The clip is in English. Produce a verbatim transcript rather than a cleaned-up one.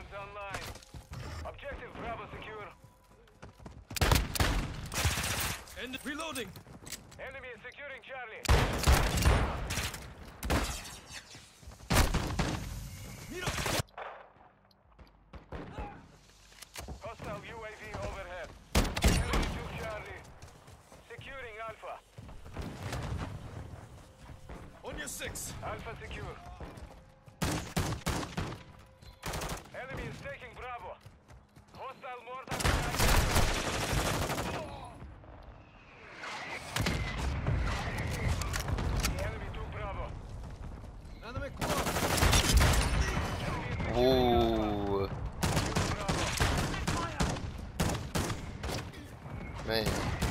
Guns online. Objective Bravo secure. And reloading. Enemy is securing Charlie. Hostile U A V overhead. Enemy took Charlie. Securing Alpha. On your six. Alpha secure. Enemy is taking Bravo. Hostile mortar. The enemy took Bravo. Enemy close. Ooh, Bravo. man.